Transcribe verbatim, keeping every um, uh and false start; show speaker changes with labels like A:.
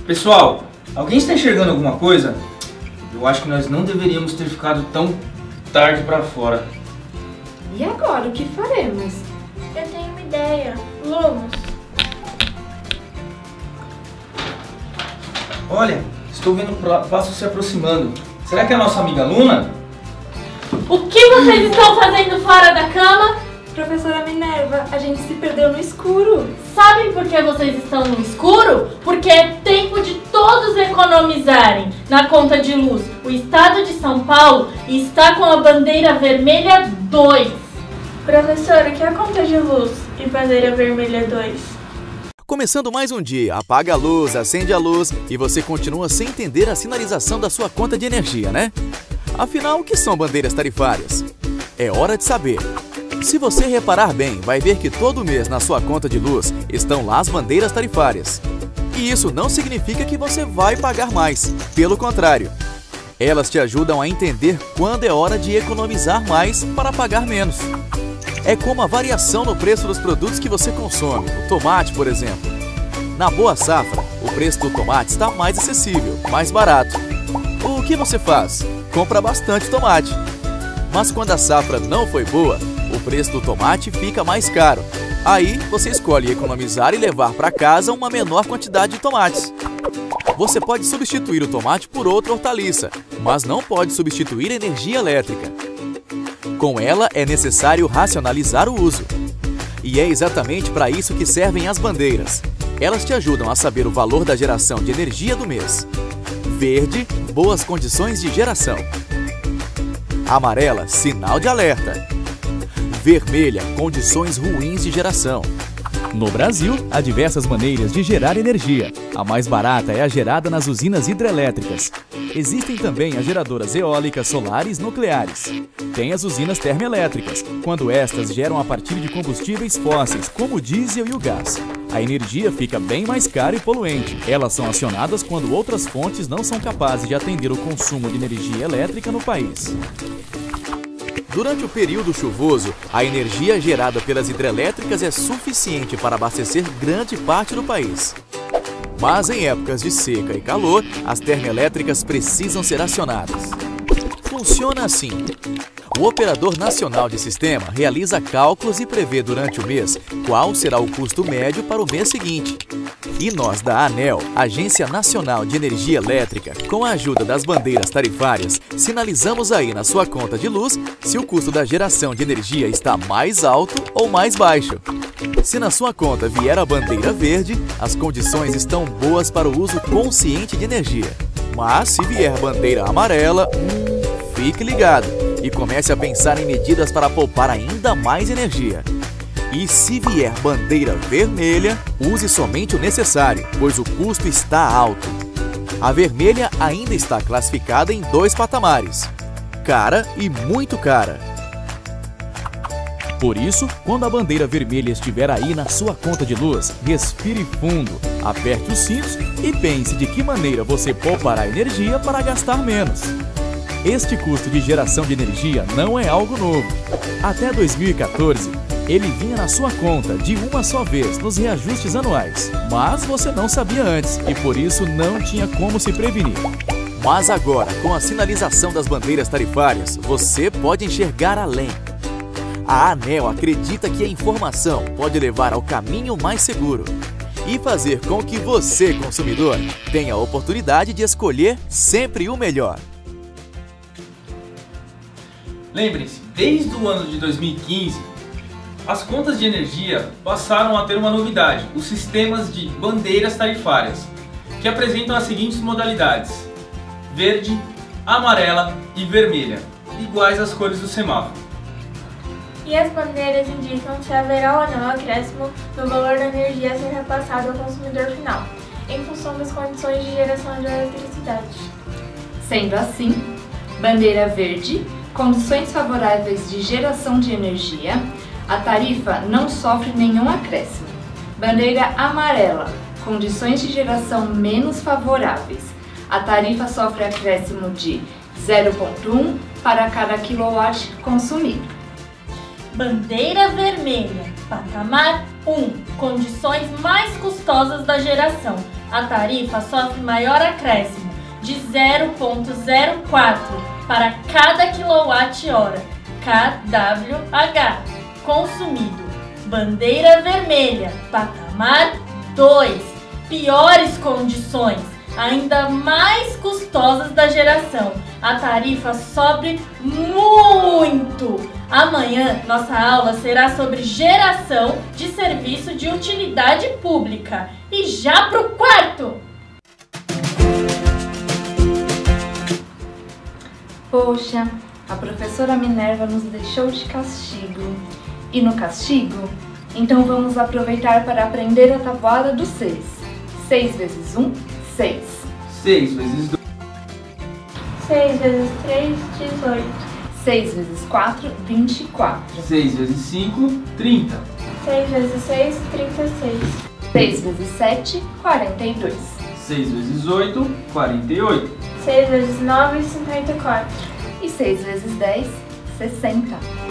A: Pessoal, alguém está enxergando alguma coisa? Eu acho que nós não deveríamos ter ficado tão tarde para fora.
B: E agora, o que faremos?
C: Eu tenho uma ideia. Lumos.
A: Olha, estou vendo passos se aproximando. Será que é a nossa amiga Luna?
D: O que vocês estão fazendo fora da cama?
B: Professora Minerva, a gente se perdeu no escuro.
D: Sabem por que vocês estão no escuro? Porque é tempo de todos economizarem na conta de luz. O estado de São Paulo está com a bandeira vermelha dois.
C: Professora, o que é a conta de luz e bandeira vermelha dois?
E: Começando mais um dia, apaga a luz, acende a luz e você continua sem entender a sinalização da sua conta de energia, né? Afinal, o que são bandeiras tarifárias? É hora de saber. Se você reparar bem, vai ver que todo mês na sua conta de luz estão lá as bandeiras tarifárias. E isso não significa que você vai pagar mais, pelo contrário. Elas te ajudam a entender quando é hora de economizar mais para pagar menos. É como a variação no preço dos produtos que você consome, o tomate, por exemplo. Na Boa Safra, o preço do tomate está mais acessível, mais barato. O que você faz? Compra bastante tomate. Mas quando a safra não foi boa, o preço do tomate fica mais caro. Aí você escolhe economizar e levar para casa uma menor quantidade de tomates. Você pode substituir o tomate por outra hortaliça, mas não pode substituir a energia elétrica. Com ela é necessário racionalizar o uso. E é exatamente para isso que servem as bandeiras. Elas te ajudam a saber o valor da geração de energia do mês. Verde, boas condições de geração. Amarela, sinal de alerta. Vermelha, condições ruins de geração. No Brasil, há diversas maneiras de gerar energia. A mais barata é a gerada nas usinas hidrelétricas. Existem também as geradoras eólicas, solares, nucleares. Tem as usinas termoelétricas, quando estas geram a partir de combustíveis fósseis, como o diesel e o gás. A energia fica bem mais cara e poluente. Elas são acionadas quando outras fontes não são capazes de atender o consumo de energia elétrica no país. Durante o período chuvoso, a energia gerada pelas hidrelétricas é suficiente para abastecer grande parte do país. Mas em épocas de seca e calor, as termoelétricas precisam ser acionadas. Funciona assim. O Operador Nacional de Sistema realiza cálculos e prevê durante o mês qual será o custo médio para o mês seguinte. E nós da ANEEL, Agência Nacional de Energia Elétrica, com a ajuda das bandeiras tarifárias, sinalizamos aí na sua conta de luz se o custo da geração de energia está mais alto ou mais baixo. Se na sua conta vier a bandeira verde, as condições estão boas para o uso consciente de energia. Mas se vier bandeira amarela, hum, fique ligado e comece a pensar em medidas para poupar ainda mais energia. E se vier bandeira vermelha, use somente o necessário, pois o custo está alto. A vermelha ainda está classificada em dois patamares: cara e muito cara. Por isso, quando a bandeira vermelha estiver aí na sua conta de luz, respire fundo, aperte os cintos e pense de que maneira você poupará energia para gastar menos. Este custo de geração de energia não é algo novo. Até dois mil e quatorze, ele vinha na sua conta de uma só vez nos reajustes anuais. Mas você não sabia antes e por isso não tinha como se prevenir. Mas agora, com a sinalização das bandeiras tarifárias, você pode enxergar além. A ANEEL acredita que a informação pode levar ao caminho mais seguro e fazer com que você, consumidor, tenha a oportunidade de escolher sempre o melhor.
A: Lembrem-se, desde o ano de dois mil e quinze, as contas de energia passaram a ter uma novidade: os sistemas de bandeiras tarifárias, que apresentam as seguintes modalidades: verde, amarela e vermelha, iguais às cores do semáforo.
C: E as bandeiras indicam se haverá ou não acréscimo no valor da energia a ser repassado ao consumidor final, em função das condições de geração de eletricidade.
B: Sendo assim, bandeira verde, condições favoráveis de geração de energia, a tarifa não sofre nenhum acréscimo. Bandeira amarela, condições de geração menos favoráveis, a tarifa sofre acréscimo de zero vírgula um para cada quilowatt consumido.
D: Bandeira vermelha, patamar um, condições mais custosas da geração, a tarifa sofre maior acréscimo de zero vírgula zero quatro para cada quilowatt-hora, K W H, consumido. Bandeira vermelha, patamar dois, piores condições, ainda mais custosas da geração. A tarifa sobe muito! Amanhã, nossa aula será sobre geração de serviço de utilidade pública. E já pro quarto!
B: Poxa, a professora Minerva nos deixou de castigo. E no castigo? Então vamos aproveitar para aprender a tabuada do seis. seis vezes um, seis.
A: seis vezes dois.
C: seis vezes três, dezoito.
B: seis vezes quatro, vinte e quatro.
A: seis vezes cinco, trinta.
C: seis vezes seis, trinta e seis.
B: seis vezes sete, quarenta e dois.
A: seis vezes oito, quarenta e oito.
C: seis vezes nove, cinquenta e quatro.
B: E seis vezes dez, sessenta.